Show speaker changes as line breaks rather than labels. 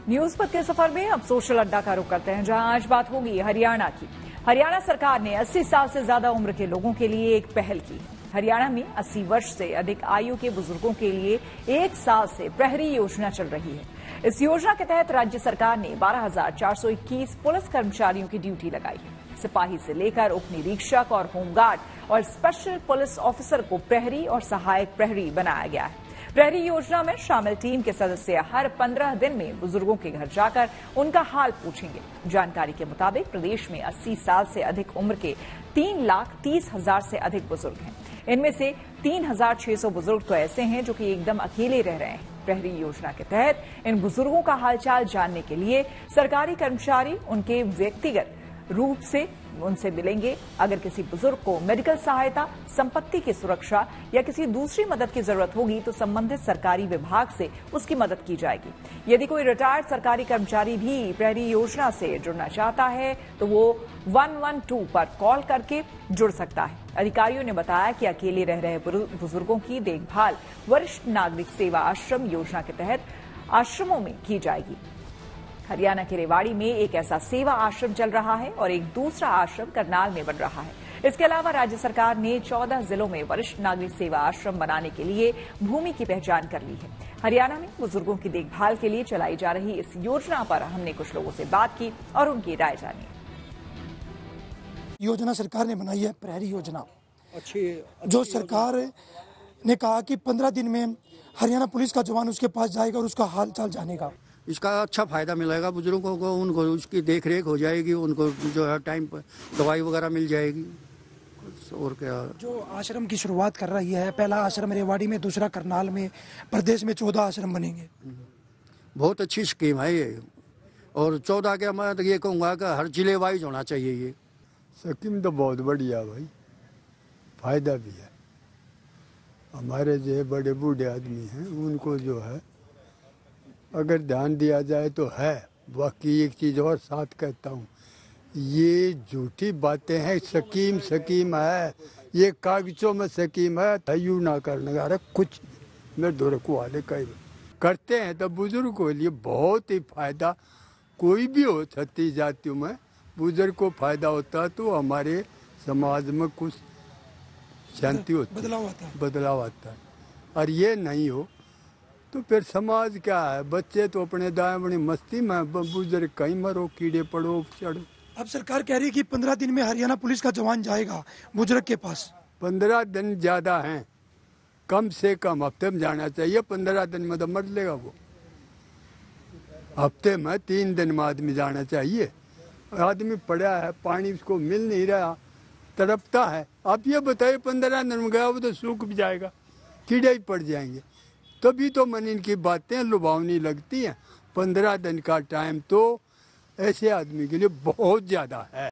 News पथ के सफर में अब सोशल अड्डा का रुख करते हैं, जहां आज बात होगी हरियाणा की। हरियाणा सरकार ने 80 साल से ज्यादा उम्र के लोगों के लिए एक पहल की। हरियाणा में 80 वर्ष से अधिक आयु के बुजुर्गों के लिए 1 साल से प्रहरी योजना चल रही है। इस योजना के तहत राज्य सरकार ने 12,421 पुलिस कर्मचारियों की ड्यूटी लगाई है। सिपाही से लेकर उप निरीक्षक और होमगार्ड और स्पेशल पुलिस ऑफिसर को प्रहरी और सहायक प्रहरी बनाया गया है। प्रहरी योजना में शामिल टीम के सदस्य हर 15 दिन में बुजुर्गों के घर जाकर उनका हाल पूछेंगे। जानकारी के मुताबिक प्रदेश में 80 साल से अधिक उम्र के 3,30,000 से अधिक बुजुर्ग हैं। इनमें से 3,600 बुजुर्ग तो ऐसे हैं जो कि एकदम अकेले रह रहे हैं। प्रहरी योजना के तहत इन बुजुर्गों का हालचाल जानने के लिए सरकारी कर्मचारी उनके व्यक्तिगत रूप से उनसे मिलेंगे। अगर किसी बुजुर्ग को मेडिकल सहायता, संपत्ति की सुरक्षा या किसी दूसरी मदद की जरूरत होगी तो संबंधित सरकारी विभाग से उसकी मदद की जाएगी। यदि कोई रिटायर्ड सरकारी कर्मचारी भी प्रहरी योजना से जुड़ना चाहता है तो वो 112 पर कॉल करके जुड़ सकता है। अधिकारियों ने बताया कि अकेले रह रहे बुजुर्गों की देखभाल वरिष्ठ नागरिक सेवा आश्रम योजना के तहत आश्रमों में की जाएगी। हरियाणा के रेवाड़ी में एक ऐसा सेवा आश्रम चल रहा है और एक दूसरा आश्रम करनाल में बन रहा है। इसके अलावा राज्य सरकार ने 14 जिलों में वरिष्ठ नागरिक सेवा आश्रम बनाने के लिए भूमि की पहचान कर ली है। हरियाणा में बुजुर्गों की देखभाल के लिए चलाई जा रही इस योजना पर हमने कुछ लोगों से बात की और उनकी राय जानी।
योजना सरकार ने बनाई है प्रहरी योजना। जो सरकार ने कहा कि 15 दिन में हरियाणा पुलिस का जवान उसके पास जाएगा और उसका हाल चाल जानेगा।
इसका अच्छा फायदा मिलेगा बुजुर्गों को, उनको उसकी देख रेख हो जाएगी, उनको जो है टाइम पर दवाई वगैरह मिल जाएगी। और क्या
जो आश्रम की शुरुआत कर रही है, पहला आश्रम रेवाड़ी में, दूसरा करनाल में, प्रदेश में 14 आश्रम बनेंगे।
बहुत अच्छी स्कीम है ये। और 14 के मैं तो ये कहूँगा कि हर जिले वाइज होना चाहिए ये
स्कीम। तो बहुत बढ़िया भाई, फायदा भी है। हमारे जो बड़े बूढ़े आदमी हैं उनको जो है अगर ध्यान दिया जाए तो है। बाकी एक चीज़ और साथ कहता हूँ, ये झूठी बातें हैं। स्कीम है, ये कागजों में स्कीम है। यू ना करने का कुछ मेरे दौरे को वाले कई करते हैं तो बुजुर्ग के लिए बहुत ही फायदा कोई भी हो। 36 जातियों में बुजुर्ग को फायदा होता है तो हमारे समाज में कुछ शांति होती है, बदलाव आता है। और ये नहीं हो तो फिर समाज क्या है? बच्चे तो अपने दाएं अपनी मस्ती में, बुजुर्ग कहीं मरो, कीड़े पड़ो चढ़ो।
अब सरकार कह रही है कि 15 दिन में हरियाणा पुलिस का जवान जाएगा बुजुर्ग के पास।
15 दिन ज्यादा हैं, कम से कम हफ्ते में जाना चाहिए। 15 दिन में तो मर लेगा वो। हफ्ते में 3 दिन में आदमी जाना चाहिए। आदमी पड़ा है, पानी उसको मिल नहीं रहा, तड़पता है। आप ये बताइए 15 दिन में गया वो तो सूख भी जाएगा, कीड़े ही पड़ जाएंगे। तभी तो मन इनकी बातें लुभावनी लगती हैं। 15 दिन का टाइम तो ऐसे आदमी के लिए बहुत ज्यादा है।